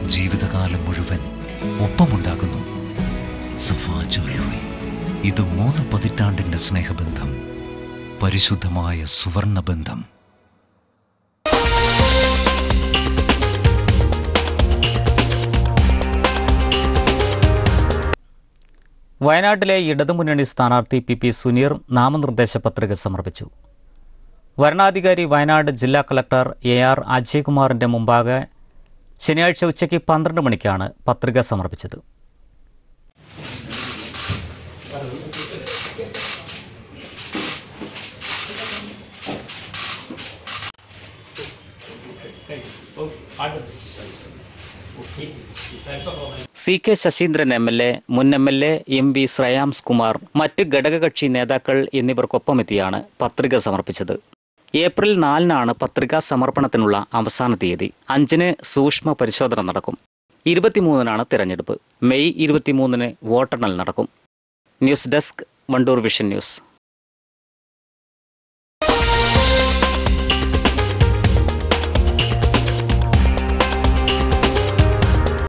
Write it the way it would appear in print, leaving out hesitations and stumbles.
ജീവിതകാലം മുഴുവൻ ഒപ്പമുണ്ടാകുന്നു. സഫ ജ്വല്ലറി, ഇത് 3 പതിറ്റാണ്ടിന്റെ സ്നേഹബന്ധം, പരിശുദ്ധമായ സുവർണബന്ധം. വയനാട്ടിലെ ഇടതുമുന്നണി സ്ഥാനാർത്ഥി പി സുനീർ നാമനിർദ്ദേശ പത്രിക സമർപ്പിച്ചു. വരണാധികാരി വയനാട് ജില്ലാ കളക്ടർ AR അജയ്കുമാറിന്റെ മുമ്പാകെ ശനിയാഴ്ച ഉച്ചയ്ക്ക് 12 മണിക്കാണ് പത്രിക സമർപ്പിച്ചത്. CK ശശീന്ദ്രൻ MLA, മുൻ MLA MV ശ്രേയാംസ് കുമാർ, മറ്റ് ഘടകകക്ഷി നേതാക്കൾ എന്നിവർക്കൊപ്പമെത്തിയാണ് പത്രിക സമർപ്പിച്ചത്. ഏപ്രിൽ 4-നാണ് പത്രികാ സമർപ്പണത്തിനുള്ള അവസാന തീയതി. 5-ന് സൂക്ഷ്മ പരിശോധന നടക്കും. 23-നാണ് തിരഞ്ഞെടുപ്പ്. മെയ് 23-ന് വോട്ടെണ്ണൽ നടക്കും. News desk, Wandoor vision news.